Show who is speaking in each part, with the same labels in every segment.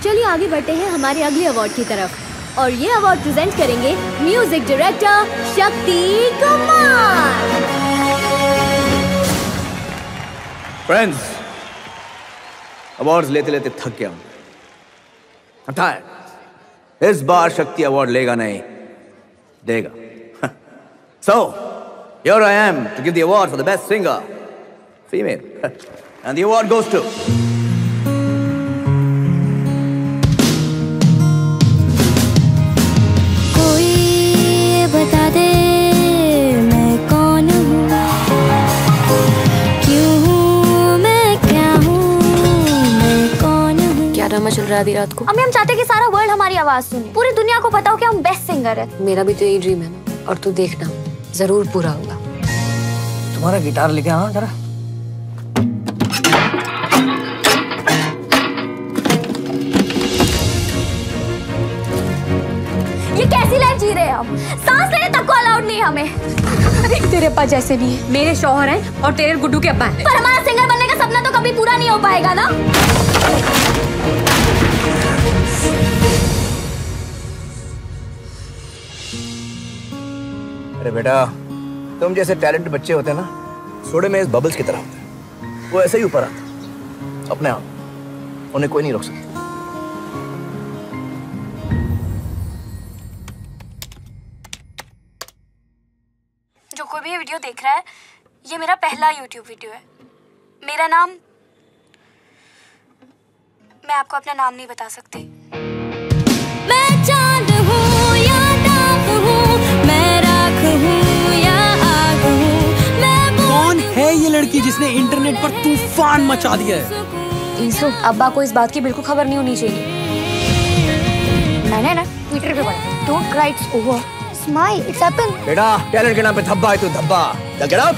Speaker 1: चलिए आगे बढ़ते हैं हमारे अगले अवार्ड की तरफ और ये अवार्ड प्रेजेंट करेंगे music director Shakti Kumar.
Speaker 2: Friends, awards लेते लेते थक गया हूं। I'm tired. इस बार शक्ति अवार्ड लेगा नहीं, देगा। So, here I am to give the award for the best singer, female, and the award goes to.
Speaker 3: कोई बता दे मैं कौन हूँ, क्यों हूँ मैं, क्या हूँ मैं, कौन हूँ।
Speaker 4: क्या ड्रामा चल रहा है अभी रात को?
Speaker 3: अम्मी हम चाहते कि सारा वर्ल्ड हमारी आवाज सुने, पूरी दुनिया को पता हो कि हम बेस्ट सिंगर है।
Speaker 4: मेरा भी तो यही ड्रीम है ना, और तू देखना जरूर पूरा होगा।
Speaker 5: तुम्हारा गिटार लेके आना जरा।
Speaker 3: ये कैसी लाइफ जी रहे हैं हम, सांस लेने तक को अलाउड नहीं है हमें।
Speaker 4: अरे तेरे अब्बा जैसे नहीं है, मेरे शौहर हैं और तेरे गुड्डू के अब्बा हैं।
Speaker 3: पर हमारा सिंगर बनने का सपना तो कभी पूरा नहीं हो पाएगा ना।
Speaker 2: अरे बेटा, तुम जैसे टैलेंट बच्चे होते हैं ना, सोडे में इस बबल्स की तरह होते हैं। वो ऐसे ही ऊपर आते हैं अपने आप, उन्हें कोई नहीं रोक सकता।
Speaker 6: जो कोई भी ये वीडियो देख रहा है, ये मेरा पहला YouTube वीडियो है। मेरा नाम, मैं आपको अपना नाम नहीं बता सकती।
Speaker 3: मैं चांद हूँ या ताप हूँ, मैं राख हूँ या आग हूँ, मैं
Speaker 5: कौन है ये लड़की जिसने इंटरनेट पर तूफान मचा दिया है?
Speaker 4: इंसो, अब्बा को इस बात की बिल्कुल खबर नहीं होनी चाहिए।
Speaker 3: मैंने ना ट्विटर पे पढ़ा, don't cry it's over, smile it's happen.
Speaker 2: बेटा, टैलेंट के नाम पे धब्बा है तू, धब्बा। Get out.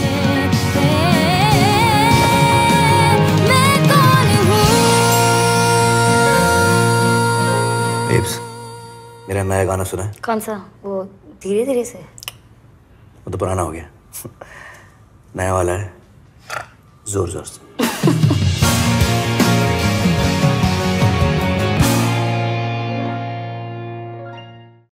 Speaker 2: बेब्स, मेरा नया गाना सुना है?
Speaker 4: कौन सा? वो धीरे धीरे से।
Speaker 2: वो तो पुराना हो गया। नया वाला है, जोर जोर से।